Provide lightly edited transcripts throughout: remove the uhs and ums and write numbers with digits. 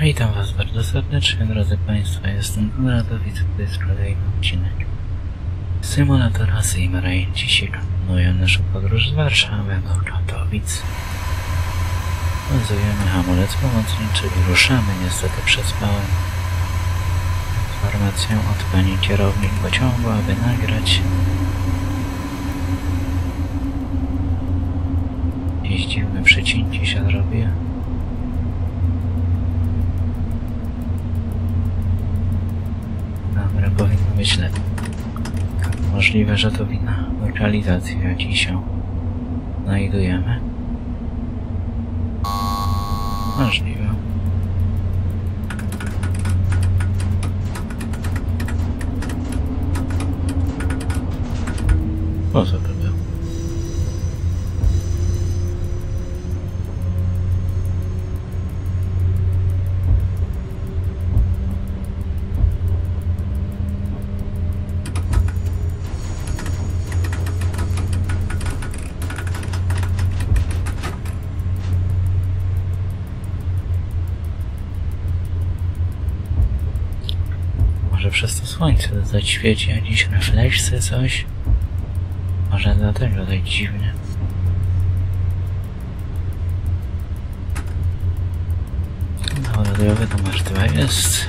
Witam Was bardzo serdecznie, drodzy Państwo. Jestem Radowid, to jest kolejny odcinek symulatora SimRain. Dzisiaj kontynuuję naszą podróż z Warszawy do Katowic. Bazujemy hamulec pomocny, czyli ruszamy. Niestety przespałem informację od pani kierownik pociągu, aby nagrać. Jakieś dziwne przecinki się robi. Dobra, powinno być lepiej. Możliwe, że to wina lokalizacji, w jakiej się znajdujemy. Możliwe. Po co to było? Może przez to słońce zaświeci jakieś refleksy, coś? Może dlatego tak dziwnie. No, radiowy numer 2 jest.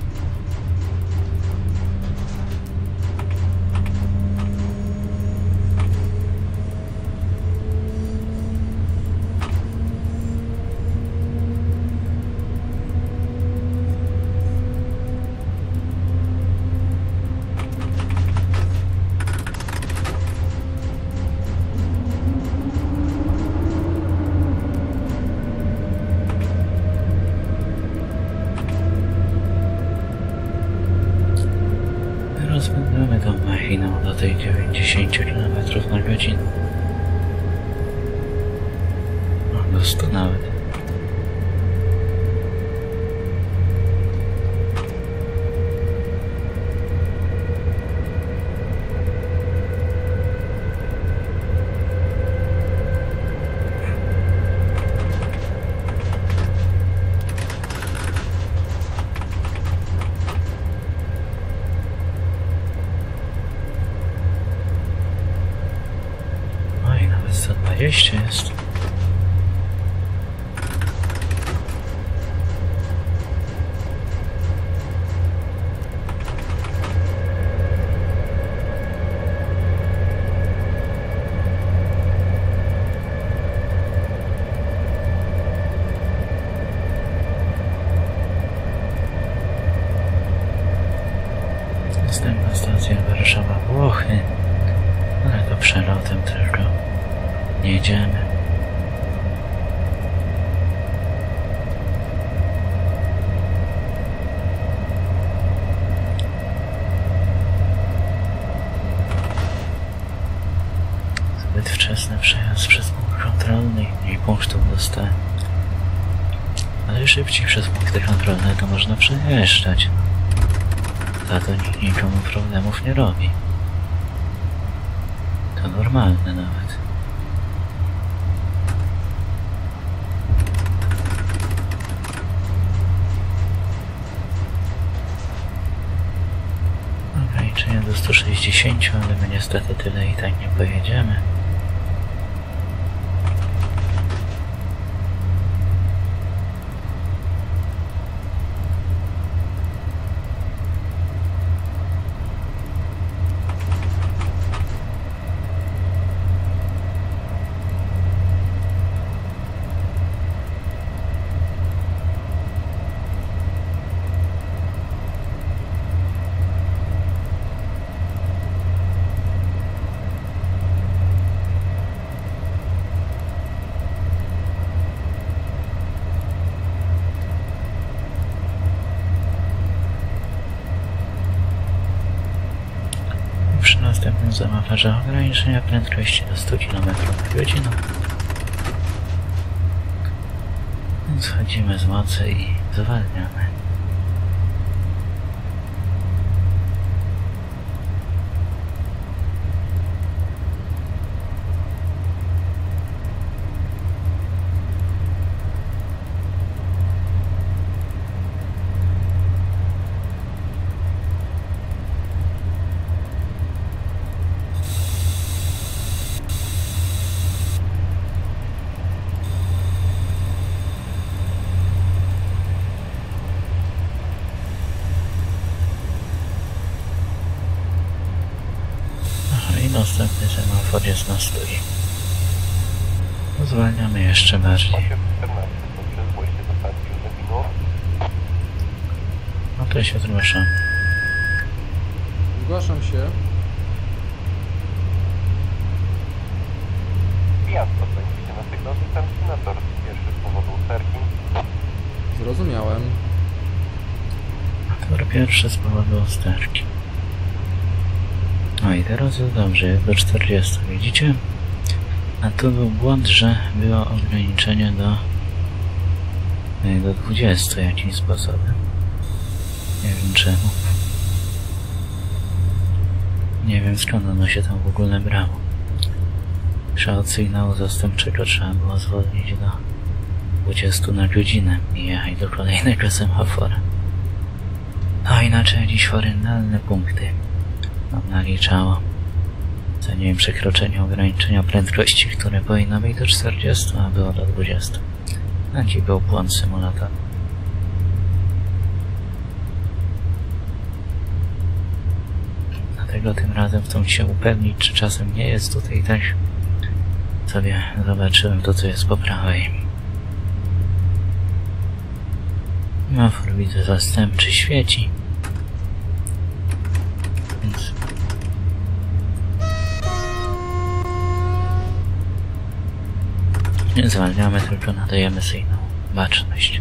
Rozpędzamy tą machiną do tej 90 km na godzinę. No, do 100 nawet. Nawet 120 jest. Następna stacja Warszawa-Włochy. Ale to przelotem tylko. Nie jedziemy. Zbyt wczesny przejazd przez punkt kontrolny i punktów dostałem. Ale szybciej przez punkty kontrolne to można przejeżdżać. Za to nikt nikomu problemów nie robi. To normalne nawet. Ograniczenie do 160, ale my niestety tyle i tak nie pojedziemy. Przy następnym zamawiarze ograniczenia prędkości do 100 km na godzinę. Schodzimy z mocy i zwalniamy. jest na stój. Zwalniamy jeszcze bardziej. No to się zgłaszam. Zgłaszam się. Wjazd odbędzie się na sygnał występny na tor pierwszy z powodu usterki. Zrozumiałem. Tor pierwszy z powodu usterki. No i teraz jest dobrze, do 40, widzicie? A tu był błąd, że było ograniczenie do 20 jakimś sposobem. Nie wiem czemu. Nie wiem skąd ono się tam w ogóle brało. Że od sygnału zastępczego trzeba było zwolnić do 20 na godzinę i jechać do kolejnego semafora. A inaczej jakieś horrendalne punkty nam naliczało. Za nie wiem, przekroczenie ograniczenia prędkości, które powinno być do 40, a było do 20. Taki był błąd symulatora. Dlatego tym razem chcę się upewnić, czy czasem nie jest tutaj tak. Sobie zobaczyłem to, co jest po prawej. Semafor widzę zastępczy świeci. Więc nie zwalniamy, tylko nadajemy sygnał. Baczność.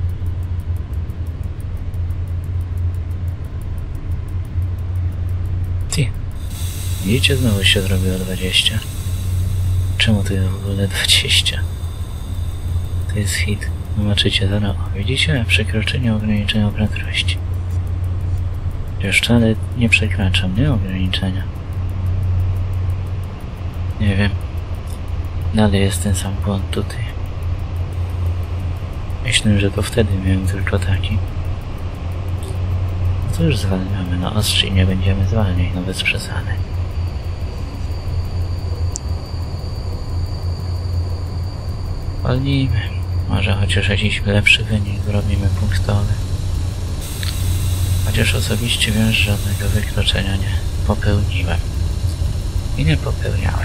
Ty. Widzicie, znowu się zrobiło 20. Czemu to jest w ogóle 20? To jest hit. Zobaczycie zaraz. Widzicie? Przekroczenie ograniczenia prędkości. Już wcale nie przekraczam, nie? Ograniczenia. Nie wiem. Dalej jest ten sam błąd tutaj. Myślę, że to wtedy miałem tylko taki. No to już zwalniamy. No ostrzej nie będziemy zwalniać, no bez przesady. Walnijmy. Może chociaż jakiś lepszy wynik zrobimy punktowy. Chociaż osobiście wiem, że żadnego wykroczenia nie popełniłem. I nie popełniałem.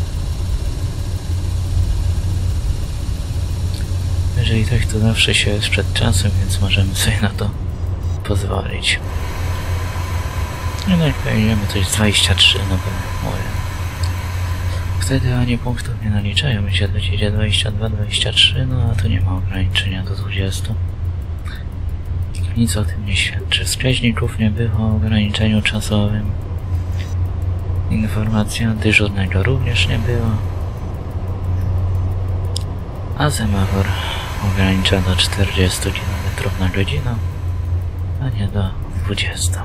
Jeżeli tak, to zawsze się jest przed czasem, więc możemy sobie na to pozwolić. Jednak pojedziemy coś z 23, no to mówię. Wtedy ani punktów nie naliczają, mi się lecicie 22, 23, no a tu nie ma ograniczenia do 20. Nic o tym nie świadczy. Wskaźników nie było o ograniczeniu czasowym. Informacja dyżurnego również nie było. A semafor ogranicza do 40 km na godzinę, a nie do 20.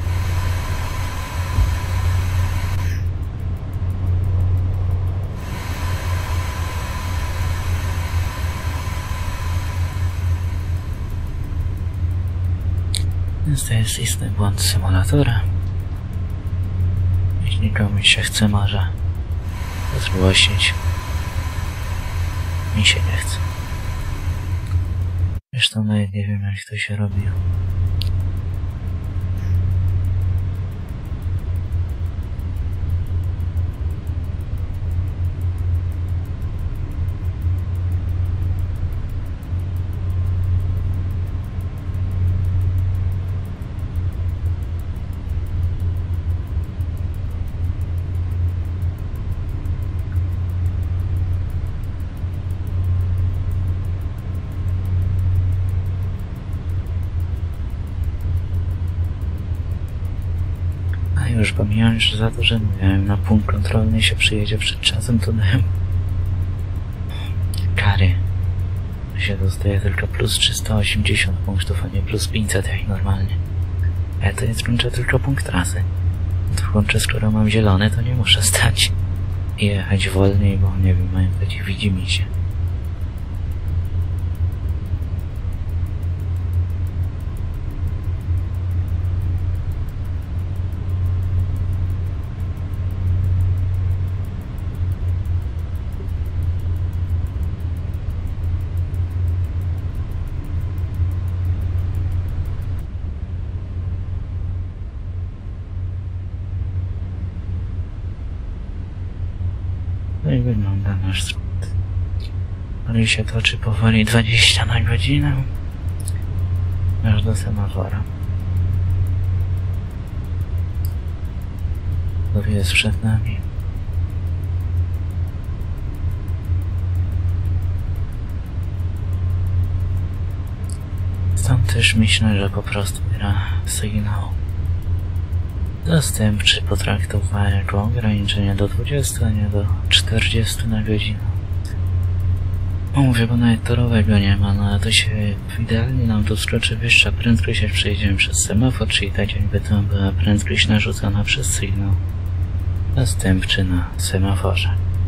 Więc to jest istny błąd symulatora. Jeśli komuś się chce, może zgłosić. Mi się nie chce. Zresztą nawet nie wiem, jak to się robi. Już pomijając, że za to, że miałem na punkt kontrolny się przyjedzie przed czasem, to dałem kary. Się dostaje tylko plus 380 punktów, a nie plus 500 jak normalnie. Ja to nie skończę tylko punkt trasy. To skoro mam zielone, to nie muszę stać i jechać wolniej, bo nie wiem, mają takie widzi mi się. tak wygląda nasz skrót. Ale się toczy powoli 20 na godzinę. Aż do semafora. To jest przed nami. Stąd też myślę, że po prostu gra sygnał zastępczy potraktowała jako ograniczenie do 20, a nie do 40 na godzinę. No mówię, bo nawet torowego nie ma, no ale to się idealnie nam to skoczy wyższa prędkość, jak przejdziemy przez semafor, czyli tak jakby to była prędkość narzucona przez sygnał zastępczy na semaforze.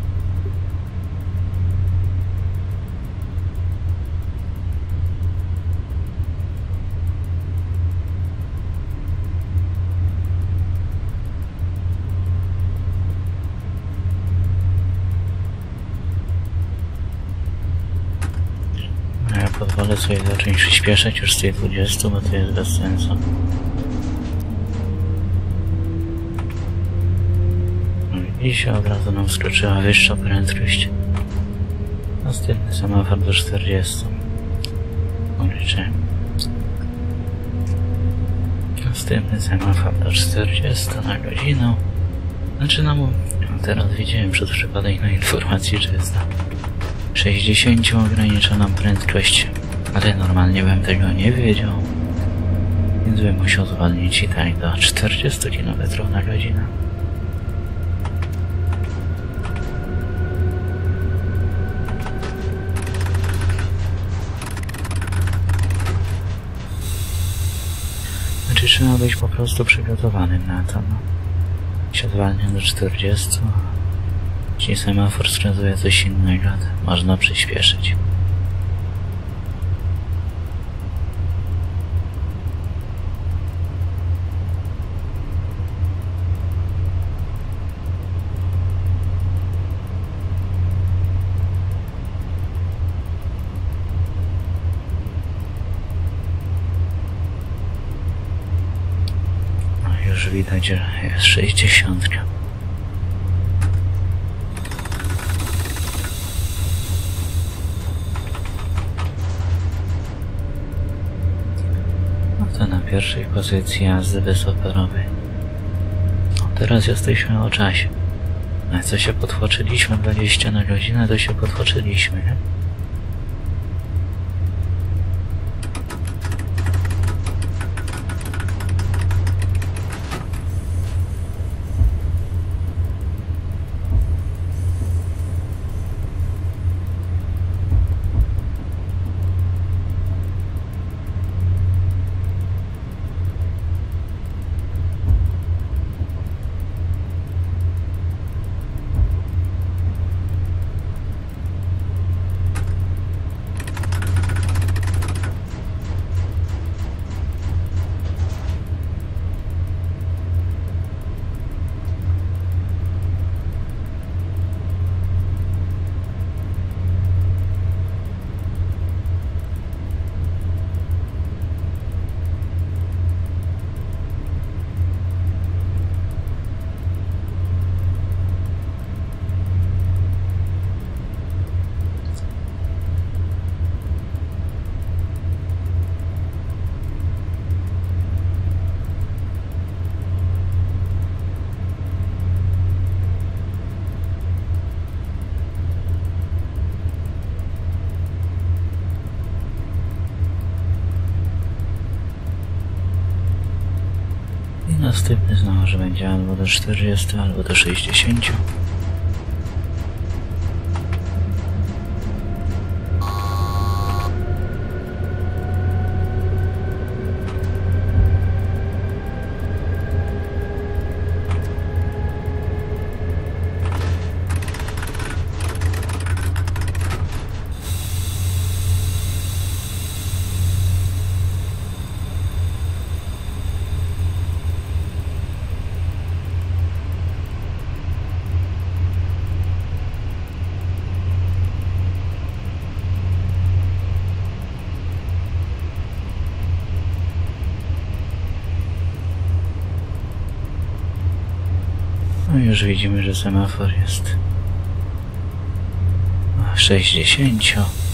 Ja pozwolę sobie zacząć przyspieszać już z tej 20, bo to jest bez sensu. I się od razu nam skoczyła wyższa prędkość. Następny semafor do 40. Liczę. Następny semafor do 40 na godzinę. Znaczy no teraz widziałem przez przypadek na informacji, że jest na 60 ograniczoną prędkość, ale normalnie bym tego nie wiedział, więc bym musiał zwolnić i tak do 40 km na godzinę. Znaczy trzeba być po prostu przygotowanym na to, no. Się zwalnia do 40. Jeśli semafor wskazuje coś innego, to można przyspieszyć. No już widać, że jest 60. Na pierwszej pozycji jazdy bezoperowej. No, teraz jesteśmy o czasie. A co się potłoczyliśmy 20 na godzinę, to się potłoczyliśmy, nie? Następny znowu, że będzie albo do 40, albo do 60. No już widzimy, że semafor jest 60.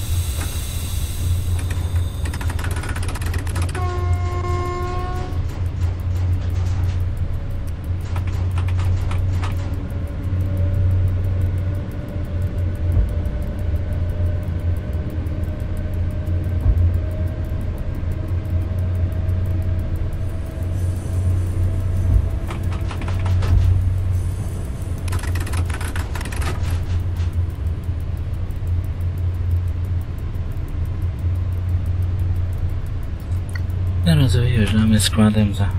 Teraz wyjeżdżamy składem za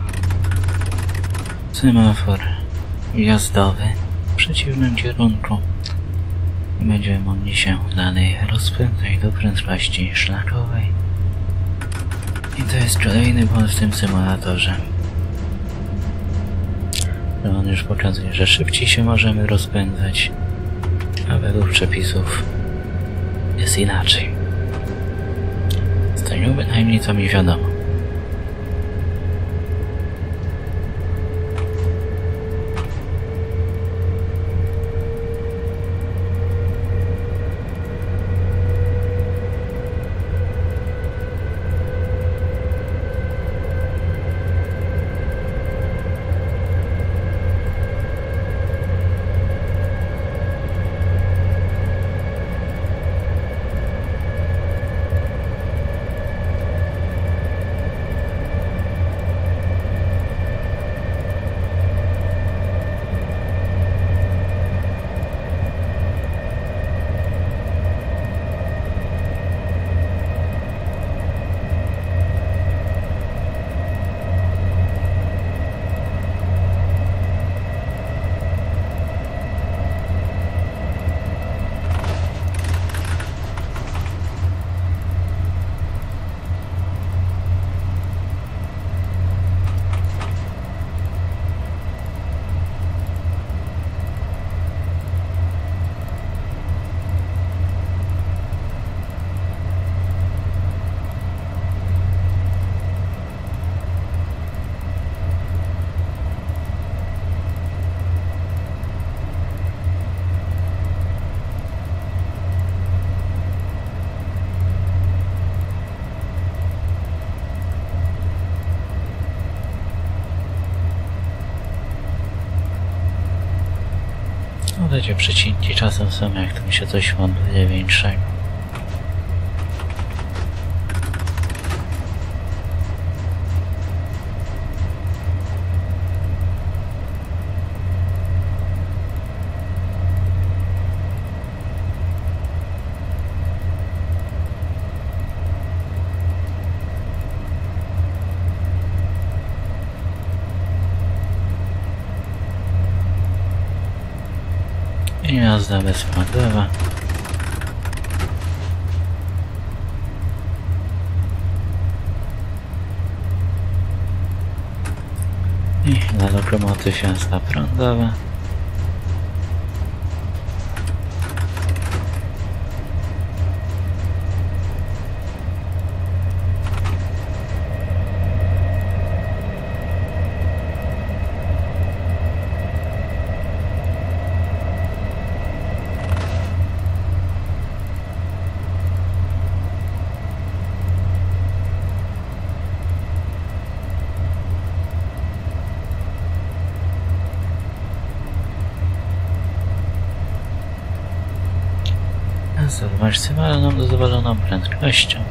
semafor jazdowy w przeciwnym kierunku i będziemy mogli się dalej rozpędzać do prędkości szlakowej. I to jest kolejny błąd w tym symulatorze. On już pokazuje, że szybciej się możemy rozpędzać, a według przepisów jest inaczej. Z tego bynajmniej co mi wiadomo. Te przecinki czasem są, jak tam się coś ładuje większego. I jazda bezpładowa. I dla lokomotyw jazda prądowa. Z maksymalną dozwoloną prędkością.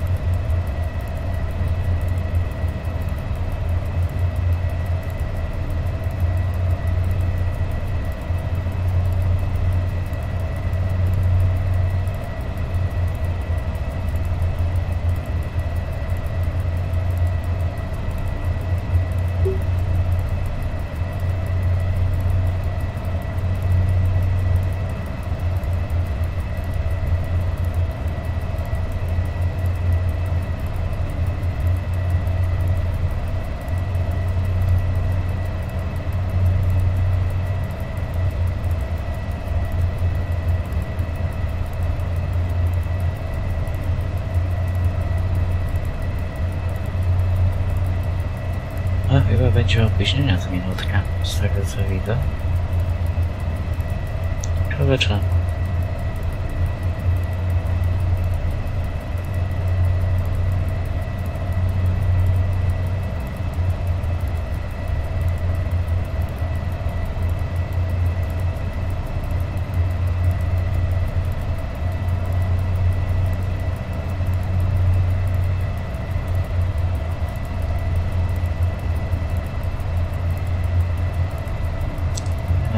A chyba będzie opóźnienia z minutka, z tego co widzę. Ciekawe czemu.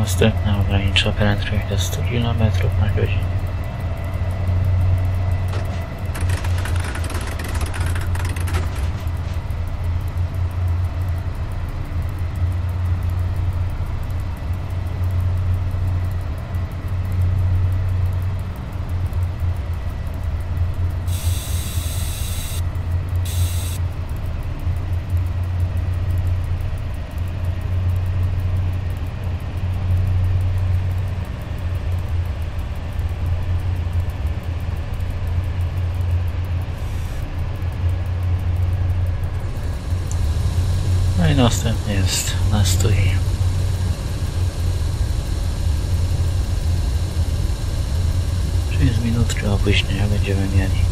Następna ogranicza prędkość do 100 km na godzinę. No i następny jest nastój. Czyli z minutkę opóźnienia będziemy mieli.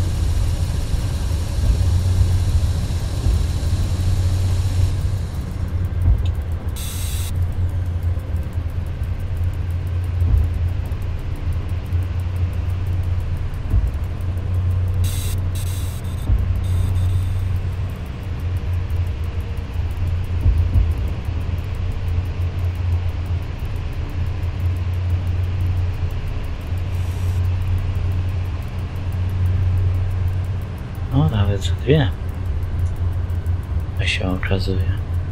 No, nawet za 2. To się okazuje.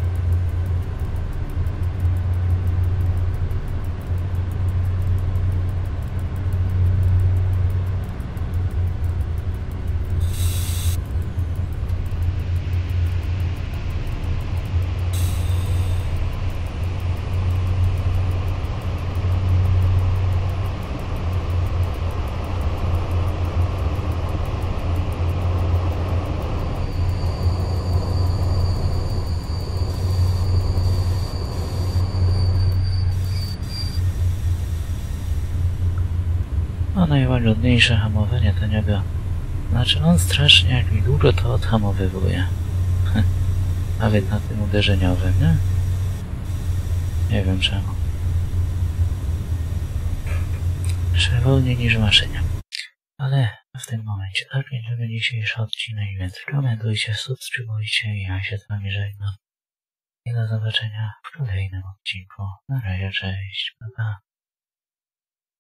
No najłagodniejsze hamowanie to niego. Znaczy on strasznie jak mi długo to odhamowywuje. Nawet na tym uderzeniowym, nie? Nie wiem czemu. Jeszcze wolniej niż w maszynie. Ale w tym momencie tak kończymy dzisiejszy odcinek, więc komentujcie, subskrybujcie i ja się z wami żegnam. I do zobaczenia w kolejnym odcinku. Na razie, cześć, pa pa.